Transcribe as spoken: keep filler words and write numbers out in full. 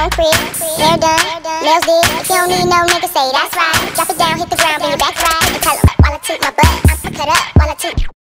Young free, hair done, nails did. If you don't need no nigga, say that's right. Drop it down, hit the ground, bring it back right. And tell 'em while I toot my butt, I'm cut up while I toot.